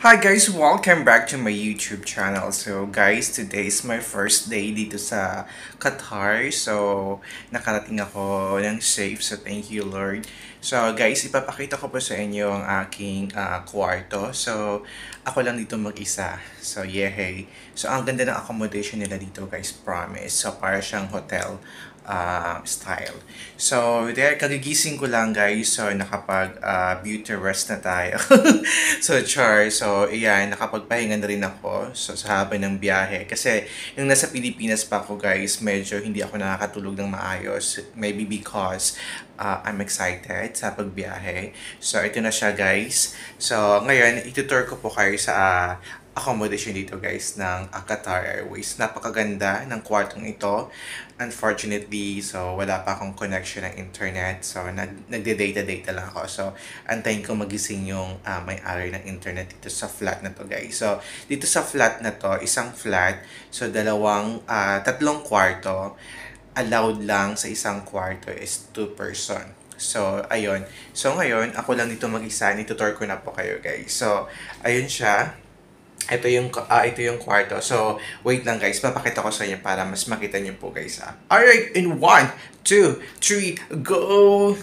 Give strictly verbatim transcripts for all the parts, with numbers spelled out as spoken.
Hi guys, welcome back to my YouTube channel. So guys, today is my first day dito sa Qatar. So nakarating ako ng safe. So thank you Lord. So guys, ipapakita ko po sa inyo ang aking ah, kwarto. So ako lang dito mag-isa. So yehey. So ang ganda ng accommodation nila dito guys, promise. So para siyang hotel uh, style. So, there, kagigising ko lang guys. So, nakapag uh, beauty rest na tayo. So, char. So, iyan, nakapagpahinga na rin ako. So, sa haba ng biyahe. Kasi, yung nasa Pilipinas pa ako guys, medyo hindi ako nakakatulog ng maayos. Maybe because uh, I'm excited sa pagbiyahe. So, ito na siya guys. So, ngayon, itutur ko po kayo sa uh, accommodation dito guys ng uh, Qatar Airways. Napakaganda ng kwartong ito. Unfortunately, so wala pa akong connection ng internet. So nag nagde-data-data lang ako. So antayin ko magising yung uh, may-ari ng internet dito sa flat na to guys. So dito sa flat na to, isang flat. So dalawang, uh, tatlong kwarto. Allowed lang sa isang kwarto is two person. So, ayun. So, ngayon, ako lang dito mag-isa. Itutur ko na po kayo, guys. So, ayun siya. Ito yung ah ito yung kwarto. So, wait lang guys, papakita ko sa inyo para mas makita niyo po guys ah. Alright, in one, two, three, go!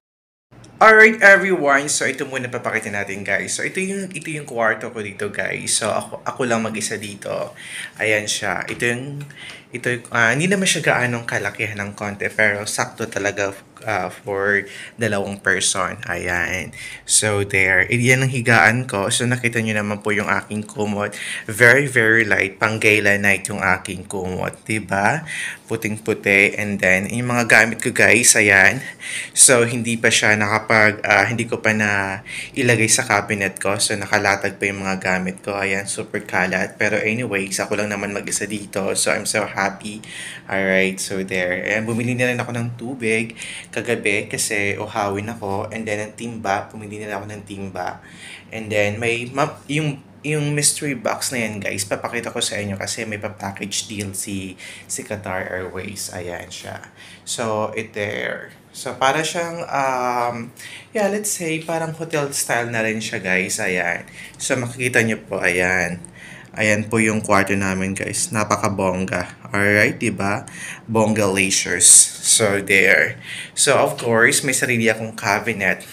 Alright everyone, so ito muna papakita natin guys. So ito yung ito yung kwarto ko dito guys. So ako ako lang mag-isa dito. Ayan siya. Ito yung ito uh, hindi naman siya gaanong kalakihan ng konti pero sakto talaga uh, for dalawang person. Ayan. So there. Yan ang higaan ko. So nakita niyo naman po yung aking kumot. Very very light. Pang gala night yung aking kumot, 'di ba? Puting-puti, and then yung mga gamit ko guys, ayan. So hindi pa siya nakapag uh, hindi ko pa na ilagay sa cabinet ko. So nakalatag pa yung mga gamit ko. Ayan, super kalat. Pero anyways, ako lang naman mag-isa dito. So I'm so happy. Alright, so there. And bumili na rin ako ng tubig kagabi kasi uhawin ako. And then ang timba, bumili na ako ng timba. And then may map, yung yung mystery box na yan guys, papakita ko sa inyo kasi may pa-package deal si si Qatar Airways. Ayan siya. So, it there. So, para siyang, um, yeah, let's say, parang hotel style na rin siya guys. Ayan. So, makikita nyo po, ayan. Ayan po yung kwarto namin guys. Napaka-bongga. Alright, diba? Bongga Leisures. So, there. So, of course, may sarili akong cabinet.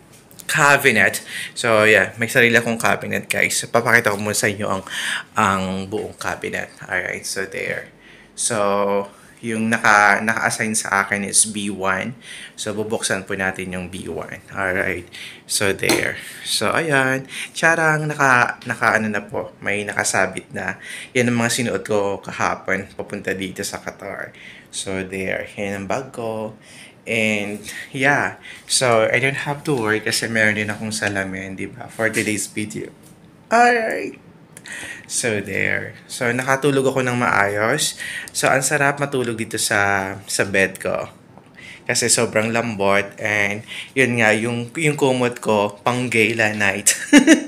Cabinet. So, yeah, may sarili akong cabinet, guys. So, papakita ko muna sa inyo ang, ang buong cabinet. Alright, so there. So, yung naka, naka-assign sa akin is B one. So, bubuksan po natin yung B one. Alright, so there. So, ayan. Charang, naka, naka ano na po, may nakasabit na. Yan ang mga sinuot ko kahapon, papunta dito sa Qatar. So, there. Yan ang bag ko. And yeah, so I don't have to worry kasi meron din akong salamin, di ba, for today's video. Alright. So there. So nakatulog ako ng maayos. So ang sarap matulog dito sa sa bed ko. Kasi sobrang lambot and yun nga yung yung kumot ko pang gala night.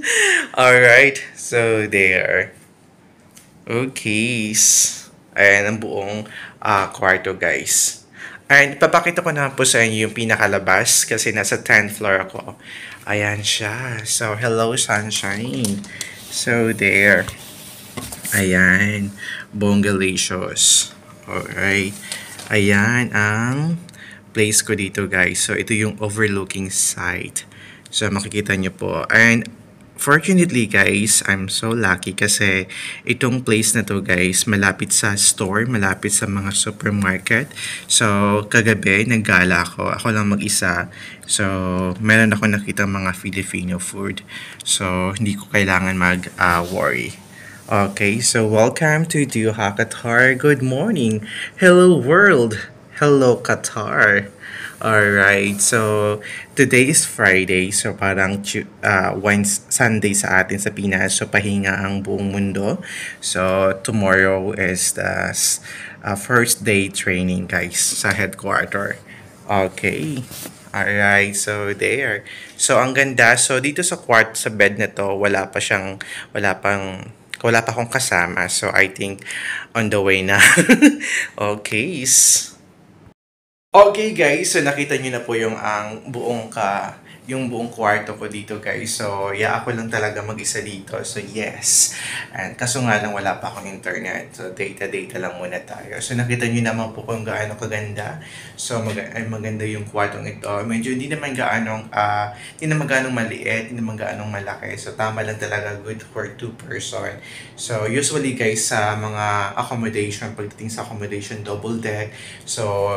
Alright. So there. Okay. Ayan ang buong uh, kwarto guys. And papakita ko na po sa inyo yung pinakalabas kasi nasa tenth floor ako. Ayan siya. So, hello sunshine. So, there. Ayan. Bongalicious. Alright. Ayan ang place ko dito guys. So, ito yung overlooking side. So, makikita nyo po. And fortunately guys, I'm so lucky kasi itong place na to guys, malapit sa store, malapit sa mga supermarket. So, kagabi, naggala ako. Ako lang mag-isa. So, meron ako nakita mga Filipino food. So, hindi ko kailangan mag-worry. Uh, okay, so welcome to Doha, Qatar. Good morning. Hello world. Hello Qatar. Alright, so today is Friday, so parang uh, Wednesday, Sunday sa atin sa Pinas, so pahinga ang buong mundo. So tomorrow is the uh, first day training guys sa headquarter. Okay, alright, so there. So ang ganda, so dito sa quart sa bed na to, wala pa siyang, wala pang, wala pa akong kasama, so I think on the way na. Okay. Okay guys, so nakita nyo na po yung ang buong ka yung buong kwarto ko dito guys. So, yeah, ako lang talaga mag-isa dito. So, yes. And kaso nga lang wala pa akong internet. So, data-data lang muna tayo. So, nakita nyo naman po kung gaano kaganda. So, mag ay, maganda yung kwartong ito. Medyo hindi naman gaanong, ah, hindi naman gaanong maliit, hindi naman gaanong malaki. So, tama lang talaga, good for two person. So, usually guys, sa mga accommodation, pagdating sa accommodation, double deck. So,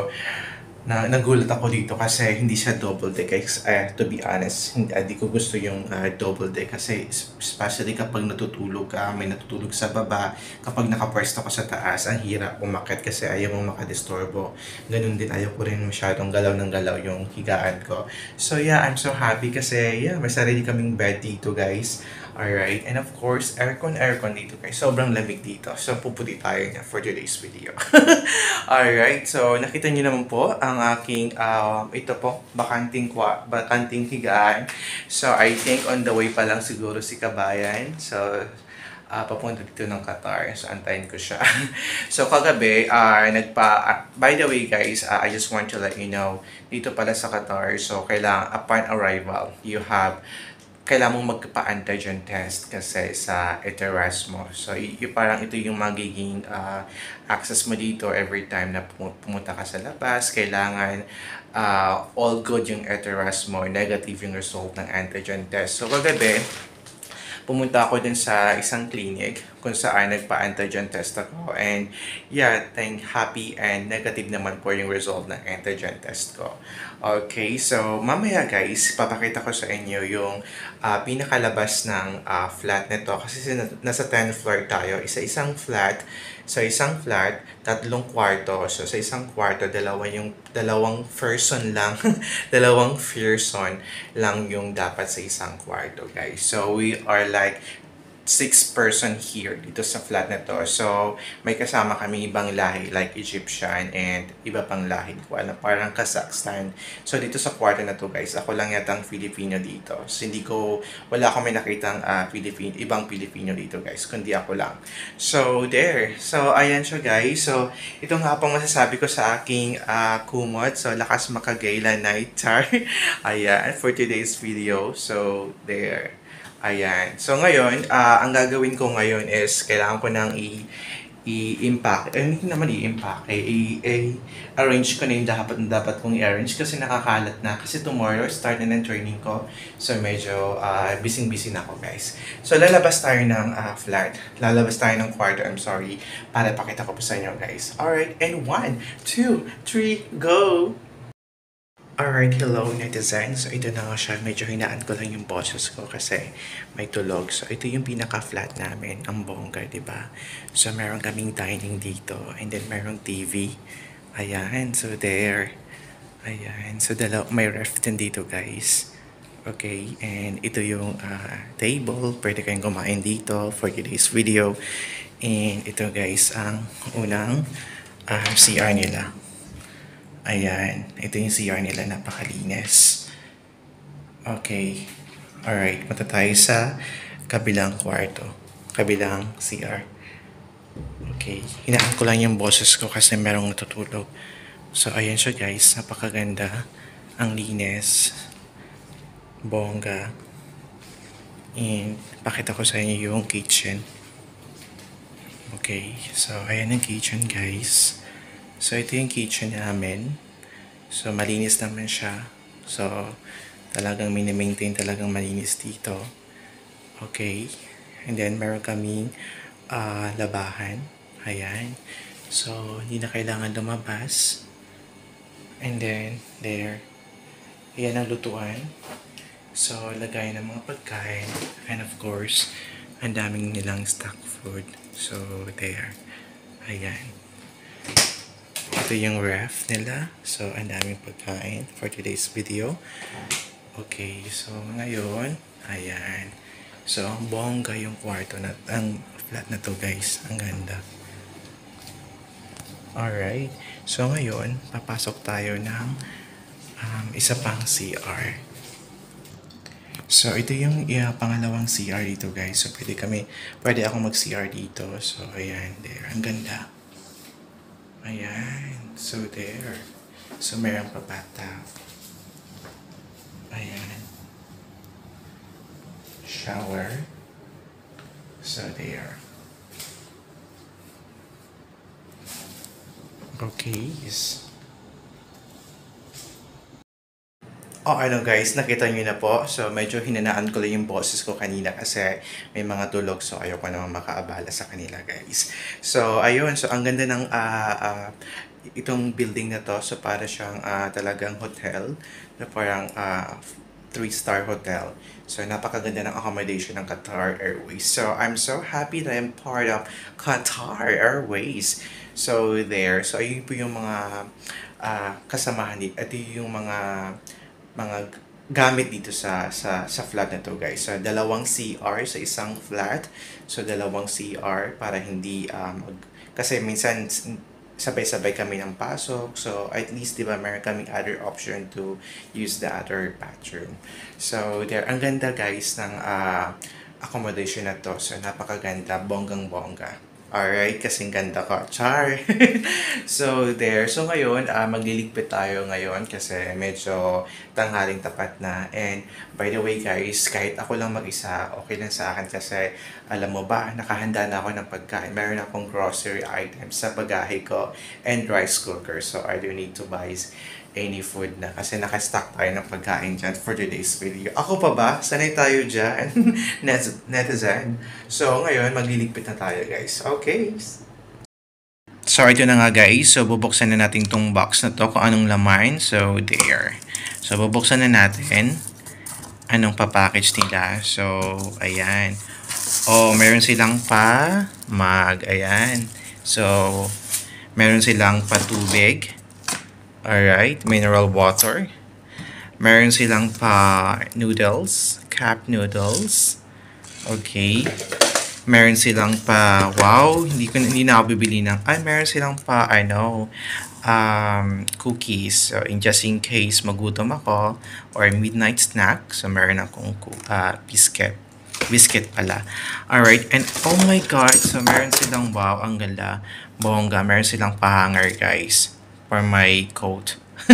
na nagulat ako dito kasi hindi siya double deck guys. Eh, to be honest, hindi, hindi ko gusto yung uh, double deck kasi especially kapag natutulog ka, may natutulog sa baba, kapag nakapwesto ka sa taas, ang hirap umakyat kasi ayaw mong makadisturbo. Ganun din, ayaw ko rin masyadong galaw ng galaw yung higaan ko. So yeah, I'm so happy kasi yeah, may sarili kaming bed dito guys. Alright, and of course, aircon, aircon dito guys. Sobrang lamig dito. So, puputi tayo niya for today's video. Alright, so nakita niyo naman po ang aking, um, ito po, bakanting, kwa, bakanting higaan. So, I think on the way pa lang siguro si Kabayan. So, uh, papunta dito ng Qatar. So, antayin ko siya. So, kagabi, uh, nagpa, uh, by the way guys, uh, I just want to let you know, dito pala sa Qatar, so, kailangan, upon arrival, you have kailangan mong magpa-antigen test kasi sa iteras mo. So, y- y- parang ito yung magiging uh, access mo dito every time na pum- pumunta ka sa labas. Kailangan uh, all good yung iteras mo, negative yung result ng antigen test. So, kagabi, pumunta ako dun sa isang clinic kung saan nagpa-antigen test ako. And yeah, thank happy and negative naman po yung result ng antigen test ko. Okay, so mamaya guys, papakita ko sa inyo yung uh, pinakalabas ng uh, flat nito. Kasi nasa tenth floor tayo, isa-isang flat. Sa isang flat, tatlong kwarto. So, sa isang kwarto, dalawa yung, dalawang person lang, dalawang person lang yung dapat sa isang kwarto, guys. So, we are like six person here dito sa flat na to. So, may kasama kami ibang lahi like Egyptian and iba pang lahi. Ko alam, parang Kazakhstan. So, dito sa kwarto na to guys, ako lang yata ang Filipino dito. So, hindi ko, wala akong may nakitang uh, Filipino, ibang Filipino dito guys, kundi ako lang. So, there. So, ayan siya guys. So, ito nga pang masasabi ko sa aking uh, kumot. So, lakas makagayla night char. Ayan, for today's video. So, there. Ayan. So ngayon, uh, ang gagawin ko ngayon is kailangan ko nang i i-impact. Eh, hindi naman i-impact. Eh, i-arrange ko na yung dapat, dapat kong i-arrange kasi nakakalat na. Kasi tomorrow, start na ng training ko. So medyo uh, busy-busy na ako guys. So lalabas tayo ng uh, flat. Lalabas tayo ng kwarto, I'm sorry. Para pakita ko po sa inyo guys. Alright, and one, two, three, go! Alright, hello netizens. So ito na nga siya, medyo hinaan ko lang yung boses ko kasi may tulog. So ito yung pinaka-flat namin, ang bongga, di ba? So meron kaming dining dito and then merong T V. Ayan, so there. Ayan, so dalaw may ref din dito guys. Okay, and ito yung uh, table. Pwede kayong kumain dito for today's video. And ito guys, ang unang uh, C R nila. Ayan, ito yung C R nila, napakalinis. Okay, alright, punta tayo sa kabilang kwarto, kabilang C R. Okay, hinaan ko lang yung boses ko kasi merong natutulog. So, ayan siya guys, napakaganda, ang linis, bongga. And, pakita ko sa inyo yung kitchen. Okay, so ayan ang kitchen guys. So, ito yung kitchen namin. So, malinis naman siya. So, talagang mini-maintain talagang malinis dito. Okay. And then, meron kaming uh, labahan. Ayan. So, hindi na kailangan lumabas. And then, there. Ayan ang lutuan. So, lagay ng mga pagkain. And of course, ang daming nilang stock food. So, there. Ayan. Ito yung ref nila. So, ang daming pagkain for today's video. Okay, so ngayon, ayan. So, ang bongga yung kwarto na, ang flat na to guys. Ang ganda. Alright. So, ngayon, papasok tayo ng um, isa pang C R. So, ito yung uh, pangalawang C R dito guys. So, pwede kami, pwede ako mag-C R dito. So, ayan, there. Ang ganda. Ayan. So, there. So, meron pa bata. Ayan. shower. So there. Okay. Yes. Oh, ano guys, nakita niyo na po. So, medyo hinanaan ko lang yung boses ko kanina kasi may mga tulog. So, ayoko naman makaabala sa kanila guys. So, ayun. So, ang ganda ng ah, ah, itong building na to. So, para siyang ah, talagang hotel na parang ah, three-star hotel. So, napakaganda ng accommodation ng Qatar Airways. So, I'm so happy that I'm part of Qatar Airways. So, there. So, ayun po yung mga ah, kasamahan dito. Ito yung mga mga gamit dito sa sa sa flat na to guys. So dalawang C R sa isang flat. So dalawang C R para hindi um mag- kasi minsan s- sabay-sabay kami ng pasok. So at least 'di ba meron kaming other option to use the other bathroom. So there ang ganda guys ng ah, accommodation na to. So napakaganda, bonggang-bongga. Alright, kasing ganda ko. Char! So, there. So, ngayon, ah magliligpit tayo ngayon kasi medyo tanghaling tapat na. And, by the way, guys, kahit ako lang mag-isa, okay lang sa akin kasi, alam mo ba, nakahanda na ako ng pagkain. Meron akong grocery items sa bagahe ko and rice cooker. So, I don't need to buy any food na kasi nakastock tayo ng pagkain dyan for today's video. Ako pa ba? Sanay tayo dyan. Net- Netizen. So, ngayon, magliligpit na tayo, guys. Okay. So, ito na nga, guys. So, bubuksan na natin tong box na to kung anong laman. So, there. So, bubuksan na natin anong papackage nila. So, ayan. Oh, meron silang pa mag. Ayan. So, meron silang patubig. Alright, mineral water. Meron silang pa noodles, cup noodles. Okay. Meron silang pa, wow, hindi ko hindi na ako bibili ng, ay, meron silang pa, I know, um, cookies. So, in just in case magutom ako, or midnight snack, so meron akong uh, biscuit. Biscuit pala. Alright, and oh my god, so meron silang, wow, ang ganda, bongga, meron silang pahanger, guys, for my coat.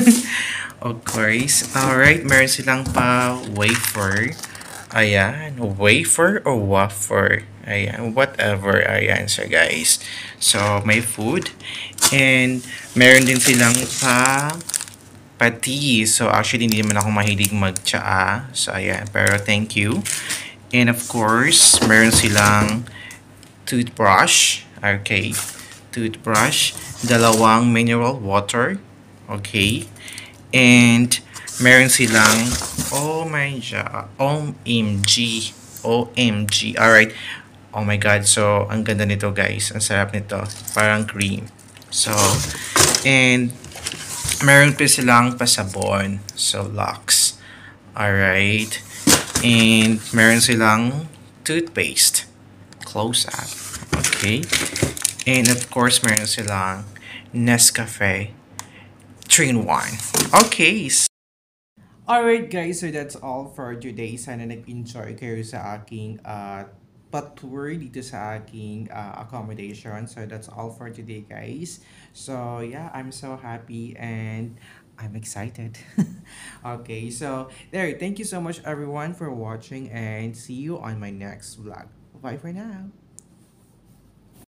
Of course. Alright, meron silang pa wafer. Ayan, wafer or wafer. Ayan, whatever. Ayan, so guys. So, may food. And, meron din silang pa pati. So, actually, hindi naman ako mahilig mag-tsaa. So, ayan. Pero, thank you. And, of course, meron silang toothbrush. Okay. Toothbrush. Dalawang mineral water. Okay. And, meron silang, oh my god, O M G. O M G. Alright. Oh my god. So, ang ganda nito guys. Ang sarap nito. Parang cream. So, and, meron pa silang pasabon. So, Lux. Alright. And, meron silang toothpaste. Close up. Okay. And, of course, meron silang Nescafe three in one. Okay. Alright guys, so that's all for today. Sana nag-enjoy kayo sa aking uh, pa-tour dito sa aking uh, accommodation. So that's all for today guys. So yeah, I'm so happy and I'm excited. Okay, so there. Thank you so much everyone for watching and see you on my next vlog. Bye for now.